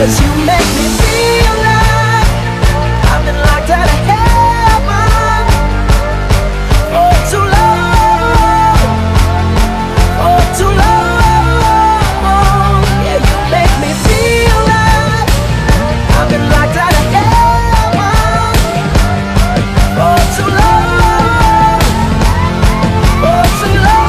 'cause you make me feel like I've been locked out of heaven for too long, for too long. Yeah, you make me feel like I've been locked out of heaven for too long, for too long.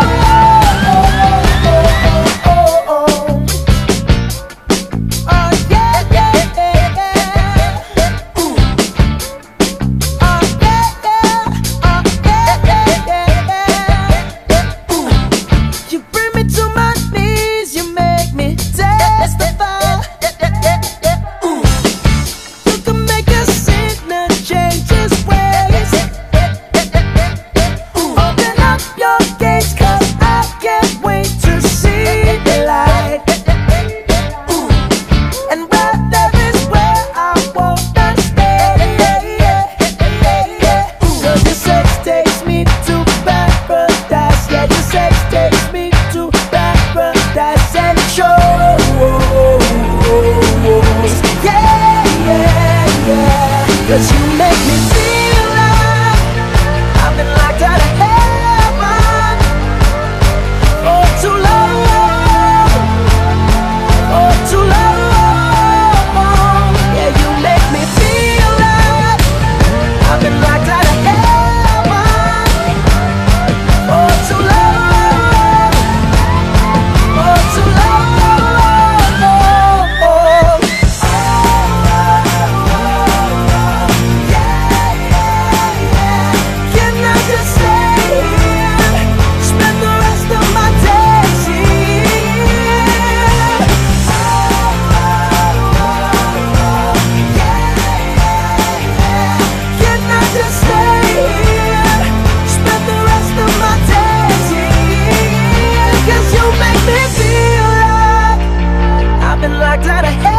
Cause you make me feel like I've been locked out of heaven for too long, for too long. Yeah, you make me feel like I've been locked out of heaven for too long, for too long. Locked out of hell.